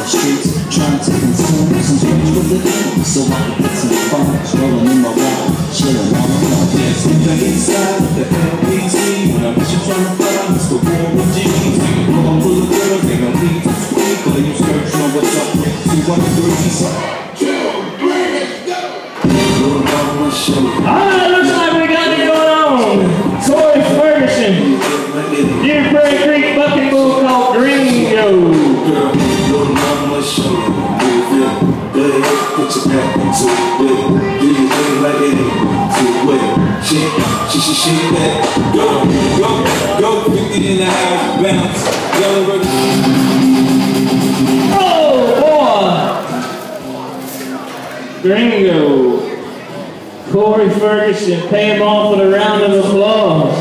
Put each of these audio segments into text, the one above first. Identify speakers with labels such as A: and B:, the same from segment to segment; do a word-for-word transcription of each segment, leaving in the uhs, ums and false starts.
A: streets, trying to consume some change for the game, so I can get some fun. Rolling in my ride, chilling on the floor. Yeah, sleep back inside with the L P T. When I'm bitchin' trying to find, it's the war with G's. Take a room full of girls, they gon' leave to squeak. Or you search on what's up with two one three. So,
B: Alright, looks like we got it going on. Corey Ferguson. Deer Prairie Creek bucking bull called Gringo.
C: Put your back into it. Do your thing like it ain't too wet. Shit, shit, shit, shit, that. Go, go, go, fifty in the house, bounce. Go,
B: Oh boy! Gringo. Corey Ferguson, pay him off with a round of applause.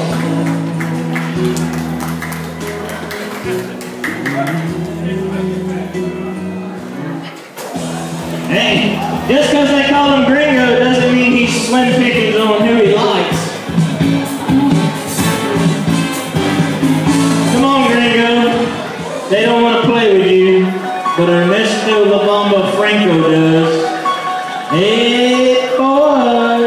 B: Hey, just because they call him Gringo doesn't mean he's slim pickings on who he likes. Come on, Gringo. They don't want to play with you, but Ernesto La Bamba Franco does. Hey, boy.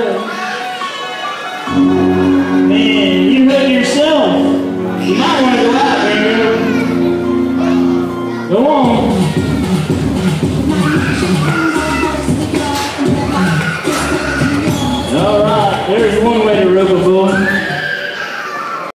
B: Man, you hook yourself. You might want to go out, Gringo. Go on. All right, there's one way to rub a